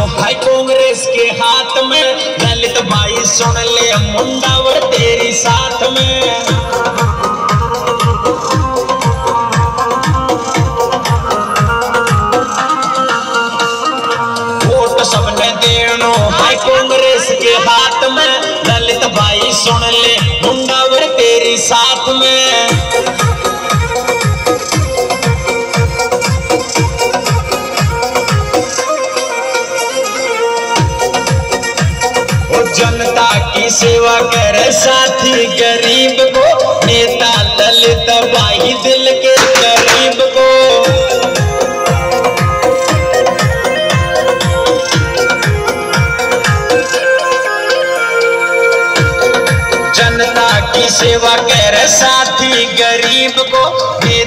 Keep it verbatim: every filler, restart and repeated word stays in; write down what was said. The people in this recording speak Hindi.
भाई कांग्रेस के हाथ में, दलित भाई सुन ले मुंडावर तेरी साथ में। वोट सबने देनो भाई कांग्रेस के हाथ में, दलित भाई सुन ले मुंडावर तेरी साथ में। जनता की सेवा करे साथी गरीब को, नेता दलित भाई दिल के गरीब को। जनता की सेवा करे साथी गरीब को,